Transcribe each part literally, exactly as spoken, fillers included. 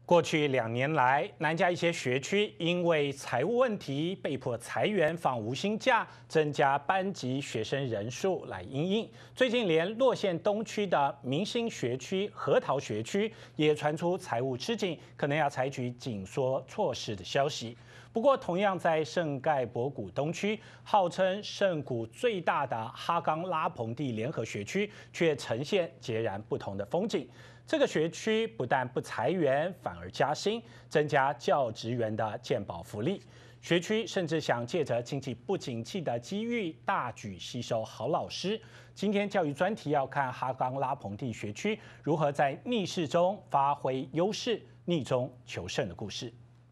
过去两年来，南加一些学区因为财务问题被迫裁员、放无薪假，增加班级学生人数来因应。最近连洛县东区的明星学区核桃学区也传出财务吃紧，可能要采取紧缩措施的消息。不过，同样在圣盖博谷东区，号称圣谷最大的哈冈拉蓬蒂联合学区，却呈现截然不同的风景。这个学区不但不裁员，反而加薪，增加教职员的健保福利。学区甚至想借着经济不景气的机遇，大举吸收好老师。今天教育专题要看哈冈拉蓬蒂学区如何在逆势中发挥优势，逆中求胜的故事。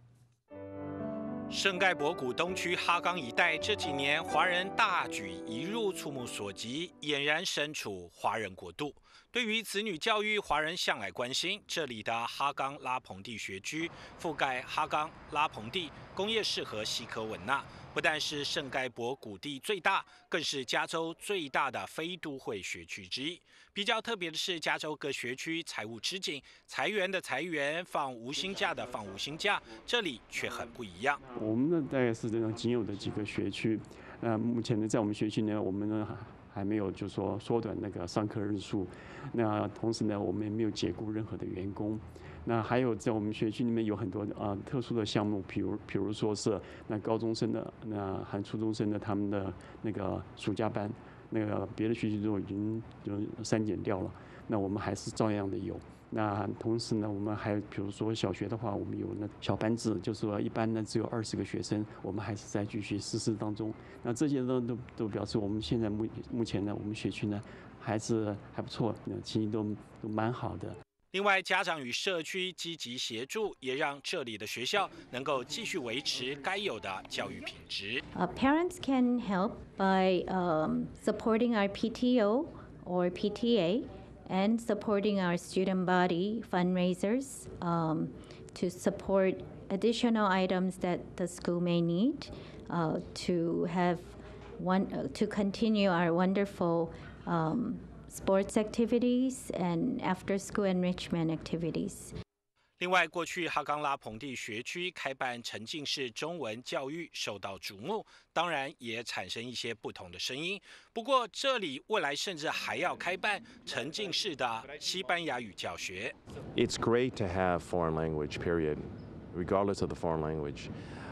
圣盖博谷东区哈冈一带这几年华人大举移入，触目所及，俨然身处华人国度。对于子女教育，华人向来关心。这里的哈冈拉蓬蒂学区覆盖哈冈、拉蓬蒂、工业市和西科文纳，不但是圣盖博谷地最大，更是加州最大的非都会学区之一。比较特别的是，加州各学区财务吃紧，裁员的裁员，放无薪假的放无薪假，这里却很不一样。 我们呢，大概是这种仅有的几个学区。那目前呢，在我们学区呢，我们呢还没有就说缩短那个上课日数。那同时呢，我们也没有解雇任何的员工。那还有在我们学区里面有很多啊、呃、特殊的项目，比如比如说是那高中生的那和初中生的他们的那个暑假班，那个别的学区都已经就删减掉了。那我们还是照样的有。那同时呢，我们还比如说小学的话，我们有那小班制，就是说一般呢只有二十个学生，我们还是在继续实施当中。那这些都都都表示我们现在目目前呢，我们学区呢还是还不错，那情形都都蛮好的。 另外，家长与社区积极协助，也让这里的学校能够继续维持该有的教育品质。 Uh, parents can help by um, supporting our P T O or P T A.And supporting our student body fundraisers um, to support additional items that the school may need uh, to have one uh, to continue our wonderful um, sports activities and after-school enrichment activities. 另外，过去哈冈拉蓬蒂学区开办沉浸式中文教育受到瞩目，当然也产生一些不同的声音。不过，这里未来甚至还要开办沉浸式的西班牙语教学。 It's great to have foreign language, period, regardless of the foreign language.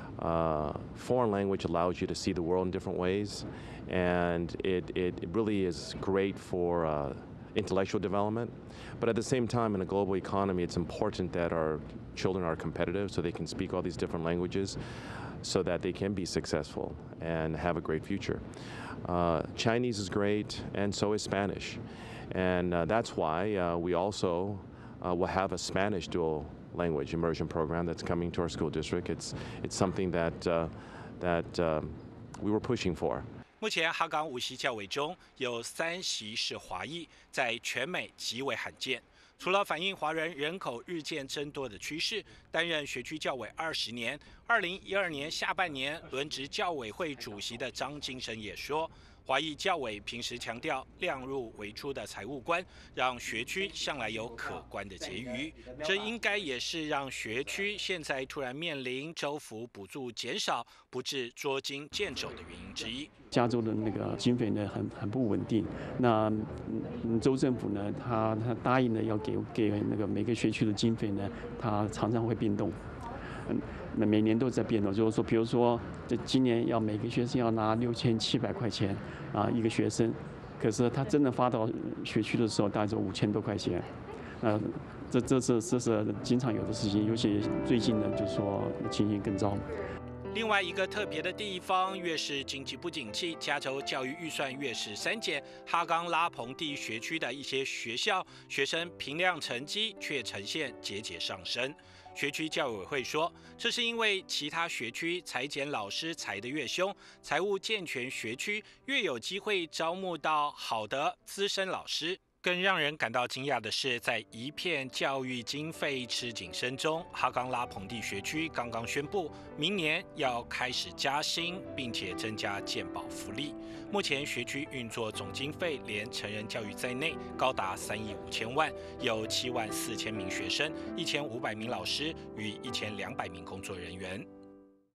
Uh, foreign language allows you to see the world in different ways, and it, it, it really is great for uh, intellectual development. But at the same time, in a global economy, it's important that our children are competitive so they can speak all these different languages so that they can be successful and have a great future. Uh, Chinese is great, and so is Spanish. And uh, that's why uh, we also uh, will have a Spanish dual language immersion program that's coming to our school district. It's, it's something that, uh, that uh, we were pushing for. 目前哈冈五席教委中有三席是华裔，在全美极为罕见。除了反映华人人口日渐增多的趋势，担任学区教委二十年，二零一二年下半年轮值教委会主席的张金生也说，华裔教委平时强调量入为出的财务观，让学区向来有可观的结余。这应该也是让学区现在突然面临州府补助减少，不致捉襟见肘的原因之一。 加州的那个经费呢很很不稳定，那、嗯、州政府呢，他他答应了要给给那个每个学区的经费呢，他常常会变动，嗯，那每年都在变动，就是说，比如说，这今年要每个学生要拿六千七百块钱啊一个学生，可是他真的发到学区的时候，大概就五千多块钱，那这这是这是经常有的事情，尤其最近呢，就是说情形更糟。 另外一个特别的地方，越是经济不景气，加州教育预算越是删减。哈冈拉蓬蒂学区的一些学校，学生评量成绩却呈现节节上升。学区教委会说，这是因为其他学区裁减老师裁得越凶，财务健全学区越有机会招募到好的资深老师。 更让人感到惊讶的是，在一片教育经费吃紧声中，哈冈拉蓬蒂学区刚刚宣布，明年要开始加薪，并且增加健保福利。目前学区运作总经费连成人教育在内，高达三亿五千万，有七万四千名学生、一千五百名老师与一千两百名工作人员。